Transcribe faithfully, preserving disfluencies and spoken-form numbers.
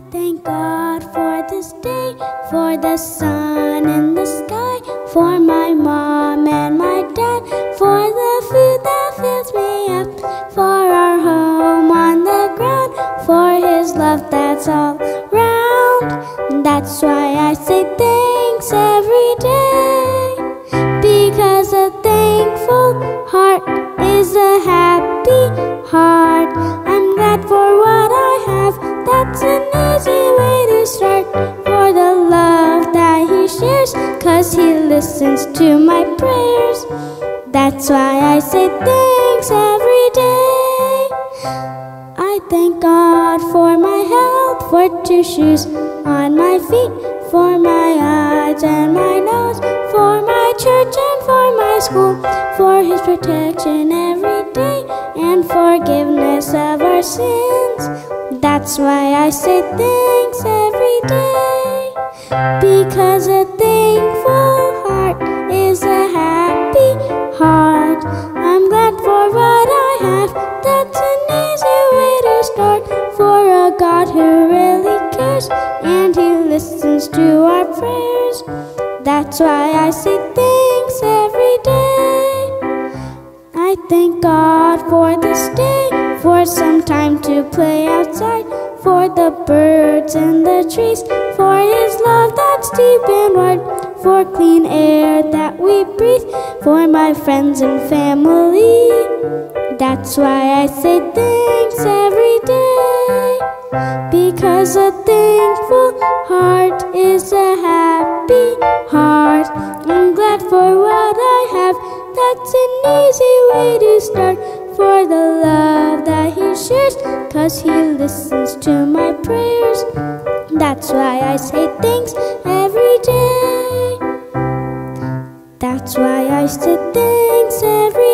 thank God for this day, for the sun in the sky, for my mom and my dad, for the food that fills me up, for our home on the ground, for His love that's all round. That's why I say thanks every day, because a thankful heart is a happy heart. I'm glad for what I have, that's an easy way to start. For the love that He shares, 'cause He listens to my prayers. That's why I say thanks every day. I thank God for my health, for two shoes on my feet, for my eyes and my nose, for my church and for my school, for His protection every day and forgiveness of our sins. That's why I say thanks every day, because a thankful heart is a happy heart. I'm glad for what I have, that's an easy way to start. For a God who really cares and He listens to our prayers. That's why I say thanks every day. I thank God for this day, for some time to play outside, for the birds and the trees, for His love that's deep and wide, for clean air that we breathe, for my friends and family. That's why I say thanks every day, because a thankful heart is a happy heart. I'm glad for what I have, that's an easy way to start. For the love that He shares, 'cause He listens to my prayers. That's why I say thanks every day. That's why I say thanks every day.